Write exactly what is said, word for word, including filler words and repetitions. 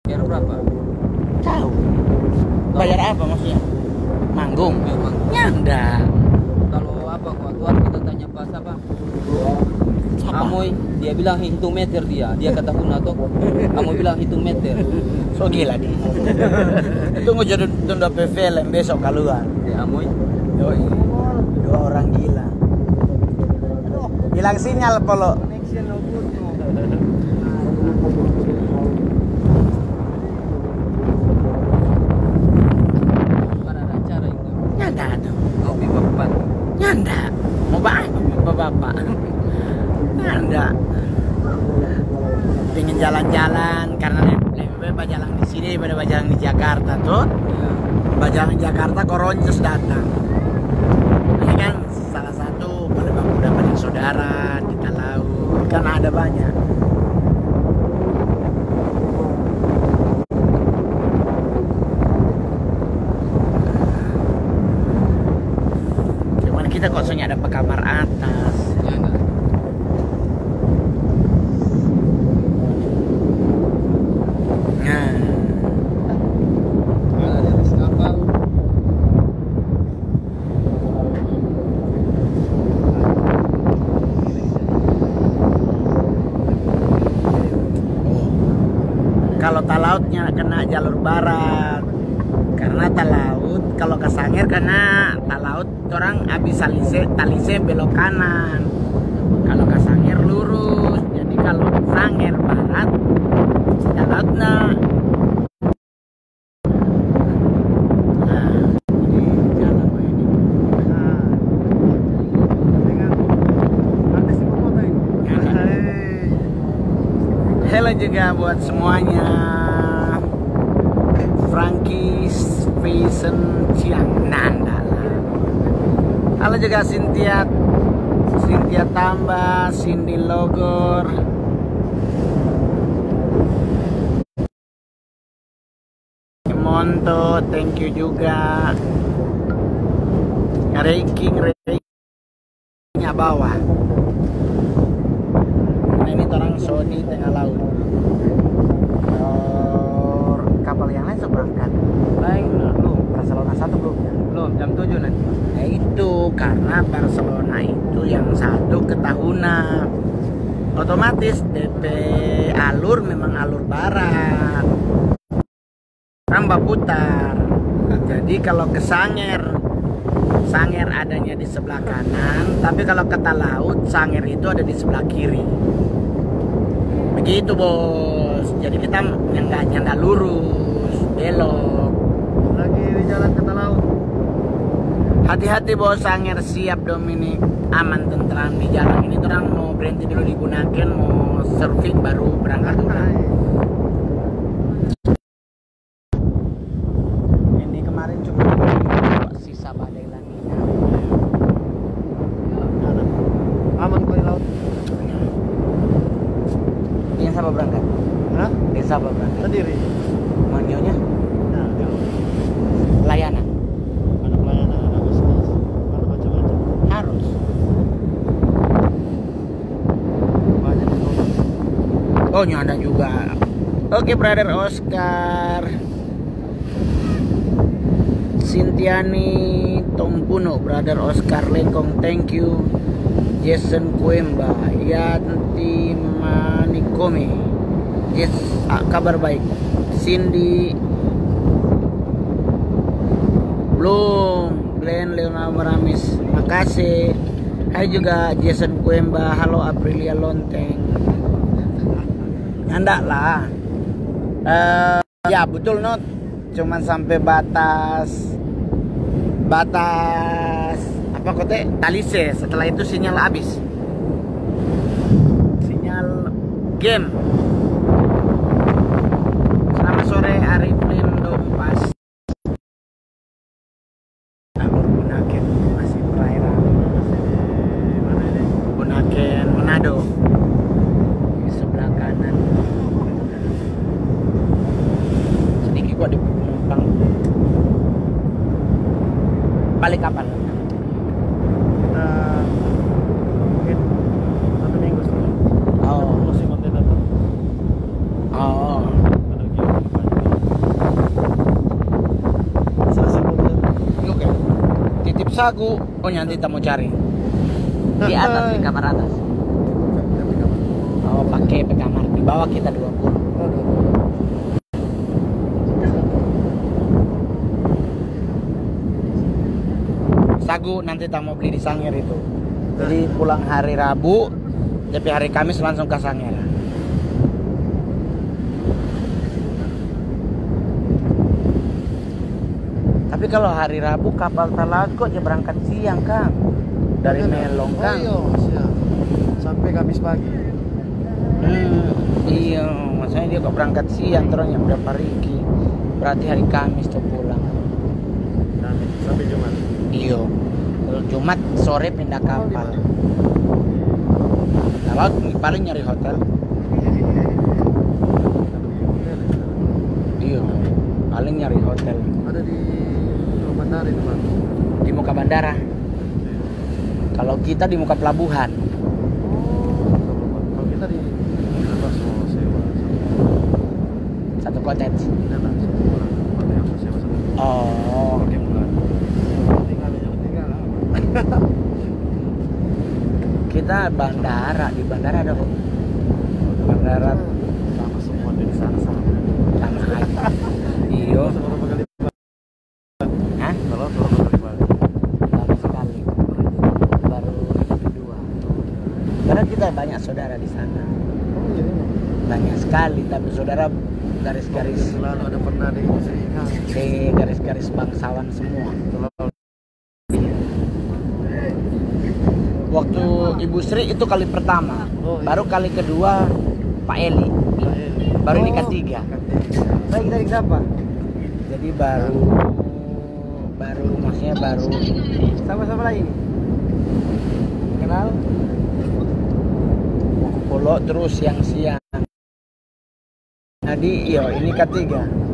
Kira berapa? Tahu. Bayar apa maksudnya? Manggung? Memang. Ya enggak. Kalau apa kok tuan kita tanya pas apa? Siapa? Amoy, dia bilang hitung meter dia. Dia kata Hunato. Amoy bilang hitung meter. So gila dia. Tunggu jadi tunda P V L besok keluar. Ya Amoy. Yoi. Dua orang gila. Hilang sinyal polo. Mana ada acara itu? Nyanda tuh. Kopi bapak. Nyanda. Mau bapak bapak. Nyanda. Pengen jalan-jalan karena lebih baik jalan di sini daripada jalan di Jakarta tuh. Ya. Jalan di Jakarta Koronces datang. Ini kan salah satu pada bang udah paling saudara di Talau kan ada banyak. Cuman kita kosongnya ada pekamar atas. Ya enggak. Nah, Ada di atas kapal. kalau Talautnya kena jalur barat karena Talaut, kalau ke Sangir kena Talaut orang habis Talise, Talise belok kanan, kalau ke Sangir lurus, jadi kalau Sangir barat Talautnya hello juga buat semuanya. Frankie Fashion Ciang Nanda. Halo juga Cynthia Cynthia Tambah, Cindy Logor. Monto, thank you juga. Ranking rankingnya bawah. Nah, ini orang Sony tengah laut. Or, kapal yang lain seberangkat. Lain belum. Barcelona satu belum ya? Belum jam tujuh nanti. Nah itu karena Barcelona itu yang satu ke Tahuna. Otomatis D P alur memang alur barat. Tambah putar. Jadi kalau ke Sanger, Sanger adanya di sebelah kanan, tapi kalau ke Talaut, Sanger itu ada di sebelah kiri. Begitu bos. Jadi kita yang nggak yang nggak lurus, belok. Lagi di jalan ke Talaut. Hati-hati bos, Sanger siap Dominik, aman tentram di jalan ini. Terang mau berhenti dulu digunakan, mau surfing baru berangkat udah. Ini kemarin cuma sisa badai Lanina. Aman kok di laut. Yang siapa berangkat? Hah? Yang siapa berangkat? Sendiri. Manionya Nah, di laut. layanan Ada pelayanan, ada bisnis, ada macam-macam. harus. Banyak di laut. Oh ada juga. Oke brother Oscar, Sintiani Tompuno, brother Oscar Lengkong, thank you. Jason Kuemba, Yanti Manikome, yes, ah, kabar baik. Cindy belum, Glenn Leonardo Maramis, makasih. Hai juga Jason Kuemba, halo Aprilia Lonteng. Anda lah. Uh, ya betul not, cuman sampai batas batas apa kote Talise, setelah itu sinyal habis, sinyal game. Selamat sore Arifin Dompas. Alur Bunaken masih perairan Mana ini? Bunaken Manado di sebelah kanan. Sedikit kok di penumpang. Balik kapan? Kita mungkin satu minggu setelah. Oh, Masih konten apa? oh. Ada game. sagu. Oh nanti kita mau cari di atas, di kamar atas. Oh pakai P kamar, di bawah kita dua puluh. Sagu nanti kita mau beli di Sangir itu. Jadi pulang hari Rabu, tapi hari Kamis langsung ke Sangir. Tapi kalau hari Rabu kapal Talago aja berangkat siang Kang, dari Melong Kang. Oh, iya, siang. Sampai Kamis pagi. Hmm, iya, maksudnya dia kok berangkat siang terus yang udah pergi. Berarti hari Kamis tuh pulang. Kamis sampai Jumat. Iya. Kalau Jumat sore pindah kapal. Kalau paling nyari hotel. Iya. Paling nyari hotel. Ada di bandara itu Bang. Di muka bandara. Kalau kita di muka pelabuhan. Kalau kita di bebas mau sewa. Satu cottage. Jangan orang pakai yang sewa satu. Oh. Pakai bulan. Tinggal yang tinggal apa? Kita bandara, di bandara ada kok. Bandara Sama semua di sana sama. sama aja. Iya. Berapa kali? Hah? Kalau berapa kali balik? Baru sekali. Baru ini kedua. Karena kita banyak saudara di sana. Oh iya. Banyak sekali, tapi saudara garis-garis Selalu ada pernah di Seringan. di garis-garis bangsawan semua. Waktu Ibu Sri itu kali pertama. Oh, iya. Baru kali kedua Pak Eli. Baru ini ketiga. Baik dari siapa? Jadi baru baru maksudnya baru Sama-sama lagi. Kenal? pulau terus siang-siang. Jadi iya ini ketiga.